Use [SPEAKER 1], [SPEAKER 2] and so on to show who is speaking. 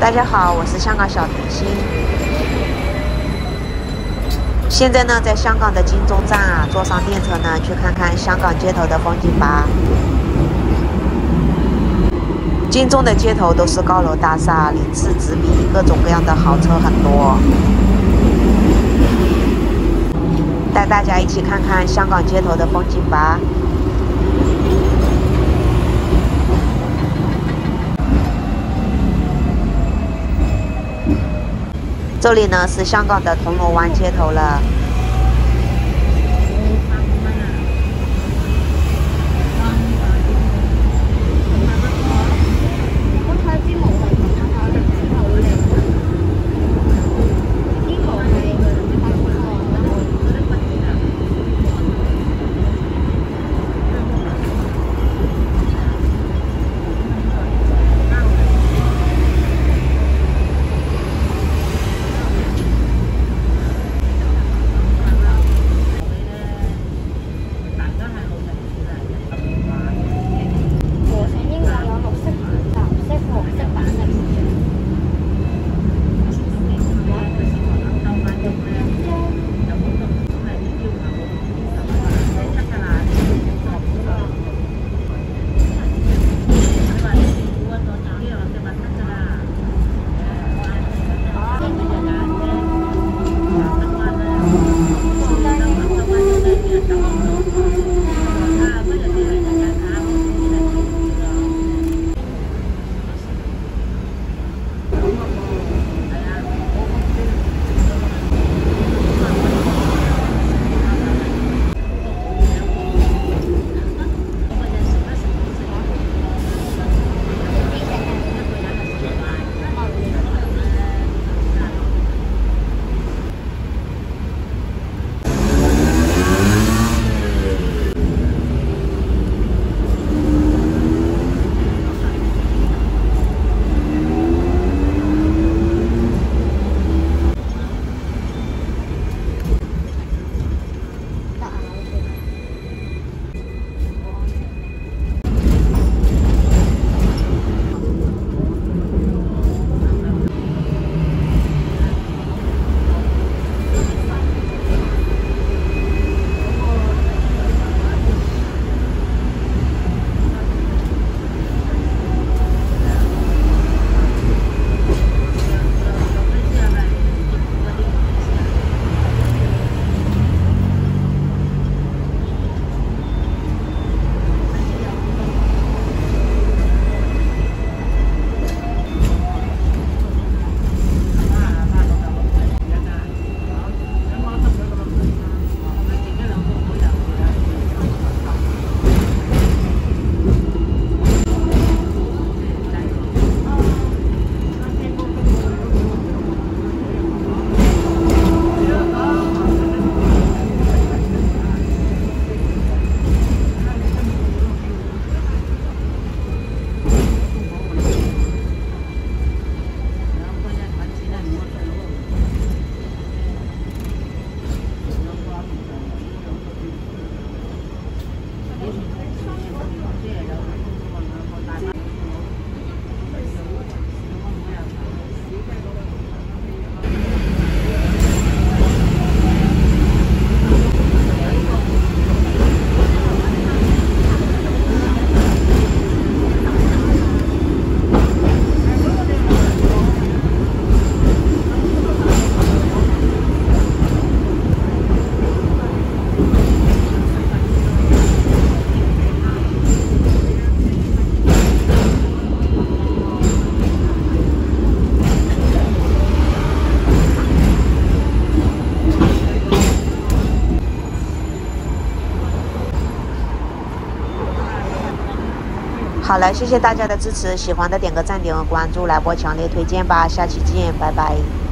[SPEAKER 1] 大家好，我是香港小甜心。现在呢，在香港的金钟站啊，坐上电车呢，去看看香港街头的风景吧。金钟的街头都是高楼大厦，鳞次栉比，各种各样的豪车很多。带大家一起看看香港街头的风景吧。这里呢是香港的铜锣湾街头了。好了，谢谢大家的支持，喜欢的点个赞，点个关注，来波强烈推荐吧，下期见，拜拜。